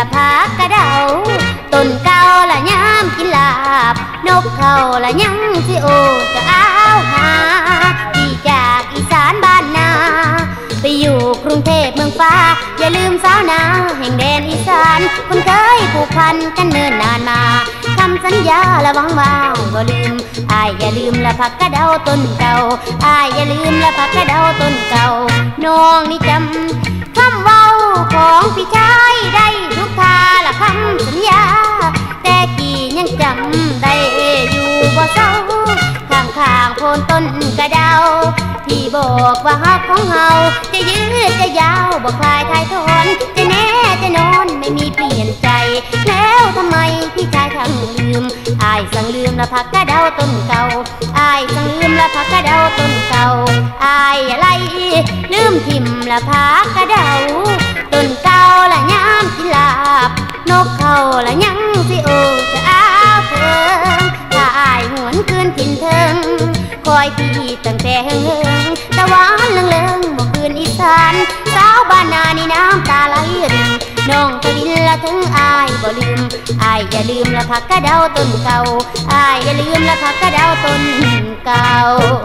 ละผักกระเดาต้นเก่าละย้ำกินลาบนกเขาละยังสิโอจะเอาหาที่จากอีสานบ้านนาไปอยู่กรุงเทพเมืองฟ้าอย่าลืมสาวนาแห่งแดนอีสานคนเคยผูกพันกันเนิ่นนานมาคำสัญญาละหวังว่าบ่ลืมอายอย่าลืมละผักกระเดาต้นเก่าอายอย่าลืมละผักกระเดาต้นเก่าน้องนี่จำคำเว้าของพี่ชายได้ทุกทาละคำสัญญาแต่กี่ยังจำได้อยู่บ่เศร้าข้างๆโพนต้นกระเดาที่บอกว่าฮักของเฮาจะยืดจะยาวบอกคลายทายทอนจะแน่จะนอนไม่มีเปลี่ยนใจแล้วทำไมพี่ชายทั้งลืมอายสั่งลืมละผักกระเดาต้นเก่าอายสั่งลืมละผักกระเดาต้นเก่าอายอะไรลืมทิ่มละผักกระเดาต้นเก่าละย้ำกินลาบนกเขาละยังสิโอจะเอาเถิงถ้าอายหวนคืนถิ่นเถิงคอยพี่ตั้งแต่เฮงตะวันเลิงบ่คืนอีสานสาวบ้านนานี่น้ำตาไหลรินน้องกะลินละถึงอายบ่ลืมอายอย่าลืมละผักกระเดาต้นเก่าอายอย่าลืมละผักกระเดาต้นเก่า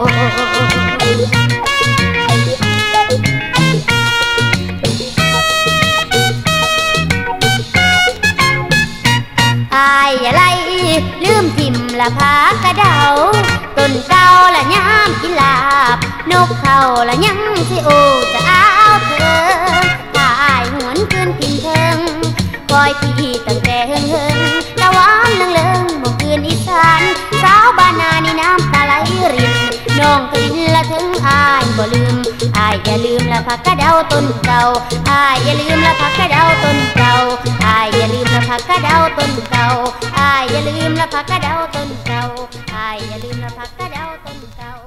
อายอย่าไล่ลืมทิ่มละผักกระเดาต้นเก่าละย้ำกินลาบนกเขาละยังสิโอจะเอาเถิงถ้าอายหวนคืนถิ่นเถิงคอยพี่ตั้งแต่เฮงตะวันเลิงบ่คืนอีสานสาวบ้านนานี่น้ำตาไหลรินน้องกะลินละถึงอายบ่ลืมอายอย่าลืมละผักกระเดาต้นเก่าอายอย่าลืมละผักกระเดาต้นเก่าอายอย่าลืมละผักกระเดาต้นเก่าอายอย่าลืมละผักกระเดาต้นเก่าอายอย่าลืมละผักกระเดาต้นเก่า